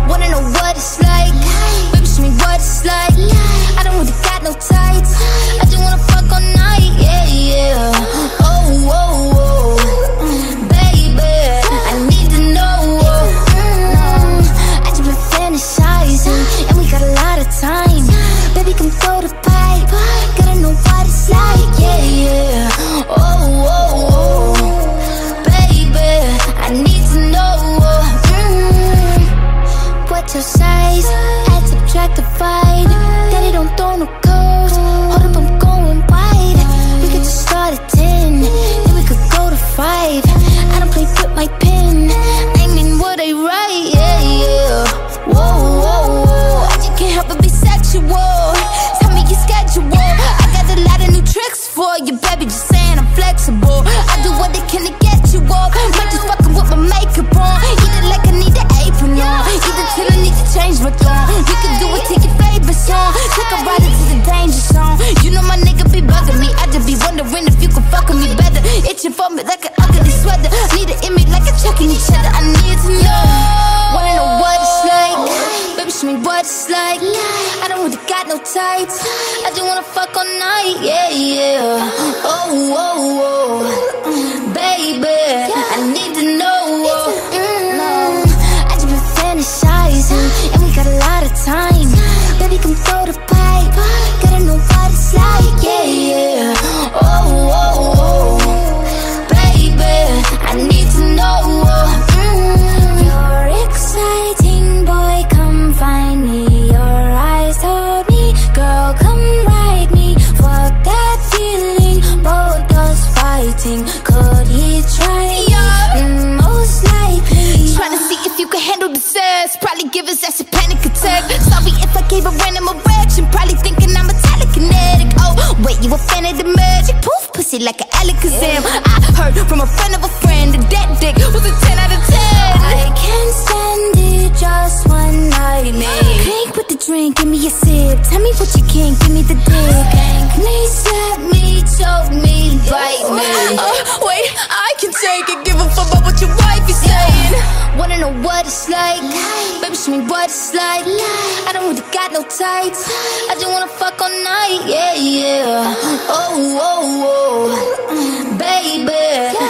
Wanna know what it's like? Baby, show me what it's like. I don't really got no tights. I just wanna fuck all night, yeah, yeah. Oh, oh, oh, baby, I need to know. I just been fantasizing, and we got a lot of time. Baby, come throw the pipe. Gotta know what it's like, yeah, yeah. Oh, oh, oh, baby, I need to know. What's your size? Add, subtract, divide. Daddy don't throw no codes. Hold up, I'm going wide. We could just start at 10, then we could go to 5. I don't play with my pen. I mean what I write, yeah, yeah. Whoa, whoa, whoa, I just can't help but be sexual. Tell me your schedule. I got a lot of new tricks for you, baby, just saying I'm flexible. I do what I can to get you off. Might just fucking with my makeup on. Eat it like I need an apron on. Eat it till I need to change my tone. We can do it, take your favorite song. Take a ride into the danger zone. You know my nigga be bugging me. I just be wondering if you can fuck with me better. Itching for me like an ugly sweater. Need an image like a checking each other. I need to know. Wanna know what it's like? Baby, show me what it's like. I don't really got no tights. I just wanna fuck all night, yeah, yeah. Oh, oh, oh, baby, I need to know. I just been fantasizing, and we got a lot of time. Baby, come throw the pipe. Gotta know what it's like, yeah, yeah. Oh, oh, oh, baby, I need to know. You're exciting, boy, come find me. Your eyes told me, girl, come ride me. Fuck that feeling, both us fighting. Could he try? Most likely. Trying to see if you can handle the sex. Probably give his ass a panic attack. Sorry if I gave a random erection. Probably thinking I'm a telekinetic. Oh, wait, you a fan of the magic? Poof, pussy like an Alakazam. I heard from a friend of a friend that that dick was a 10 out of 10. I can't stand it, just one night, man. Drink with the drink, give me a sip. Tell me what you can, give me the dick. Spank me, slap me, choke me, bite me. Wait, I can take it, give a fuck about what your wife is saying. Wanna know what it's like? Baby, show me what it's like. I don't really got no tights. I just wanna fuck all night, yeah, yeah. Oh, oh, oh, baby,